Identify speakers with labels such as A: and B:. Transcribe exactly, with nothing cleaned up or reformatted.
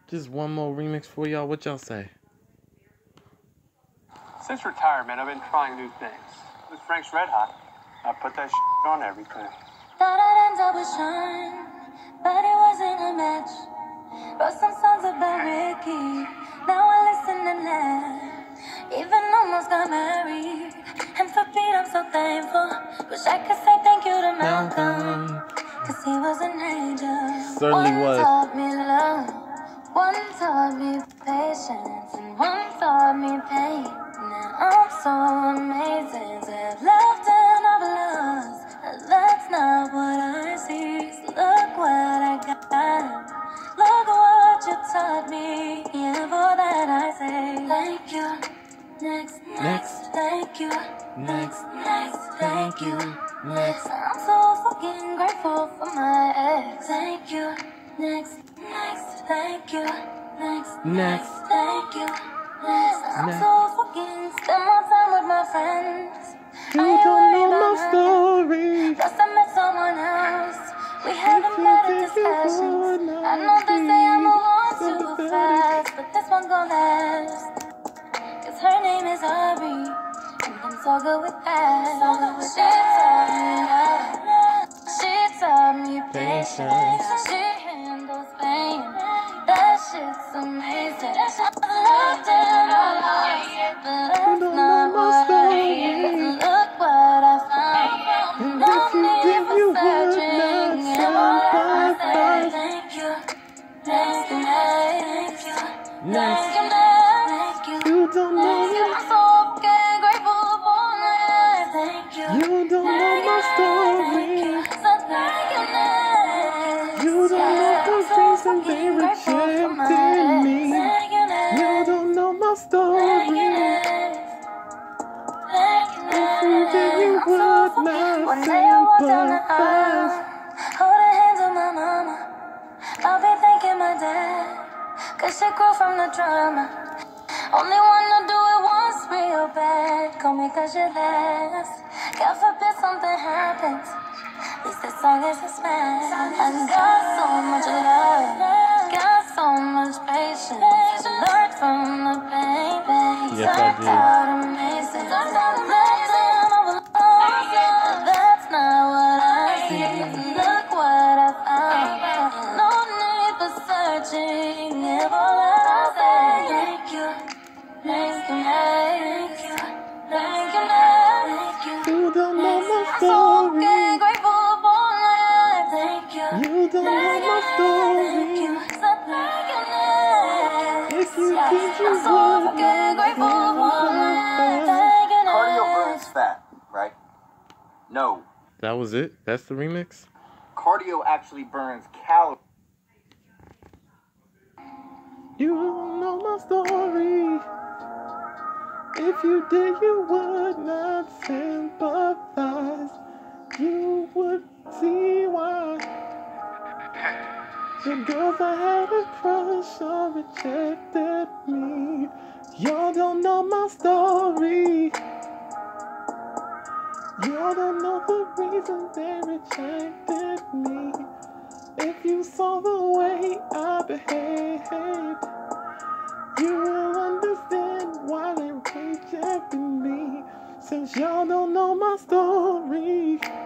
A: Just one more remix for y'all. What y'all say?
B: Since retirement, I've been trying new things. With Frank's Red Hot, I put that shit on everything.
C: Thought I'd end up with Sean, but it wasn't a match. Wrote some songs about Ricky, now I listen to that. Even almost got married, and for Pete I'm so thankful. Wish I could say thank you to Malcolm, cause he was an angel.
A: Certainly
C: one
A: was.
C: taught me love, one taught me patience, and one taught me pain. Now I'm so amazing to have loved and I've lost. That's not what I see. So look what I got. Look what you taught me. Yeah, for that I say thank you. Next, next, thank you. Next, next, thank you. Next, I'm so fucking grateful for my ex. Thank you. Next, next, thank you. Next, next, thank you. Next, I'm so fucking spend more time with my friends.
A: You don't know my story.
C: Plus I met someone else. We haven't had a discussion. I know they say I move on too fast, but this one's gonna last. Cause her name is Aubrey, and I'm so good with that. She taught me love, she taught me patience, she handles pain. That shit's amazing. I loved and I lost, but that's not what I need. Look what I found. No need for searching. And what I say, thank you, thank you, thank you, thank you, thank you.
A: You don't know me.
C: I'm so fucking grateful for my life. Thank you.
A: You don't know my story.
C: So thank you, thank you.
A: You don't know the reason they rejected me. You don't know my story. If you did, you would not
C: One day I walk down the aisle,
A: sympathize.
C: holding hands with my mama. I'll be thanking my dad, cause she grew from the drama. Only wanna do it once real bad. Call me cause you last. God forbid something happens. At least this song is a smash. I got so much love, got so much patience. Learned from the pain, pain.
A: Yes, I
C: Turned
A: do.
C: out amazing. Turned out amazing. That's not what I see. Look what I found. No need for searching. If all I say, thank you, thank you, thank you, thank you, thank you.
A: You don't know my
C: I'm so
A: story.
C: fucking grateful for my life. Thank you.
A: You don't know my
C: Thank you.
A: story.
C: So thank you, next.
A: If you
C: Yeah,
A: did, you
C: I'm so
A: would
C: fucking
A: not
C: grateful for my life.
A: sympathize.
C: Thank you,
D: Cardio burns
C: next.
D: fat, right? No.
A: That was it? That's the remix?
D: Cardio actually burns calories.
A: You don't know my story. If you did, you would not sympathize. You would see why. The girls I had a crush on rejected me. Y'all don't know my story. Y'all don't know the reason they rejected me. If you saw the way I behaved, you will understand why they rejected me. Since y'all don't know my story.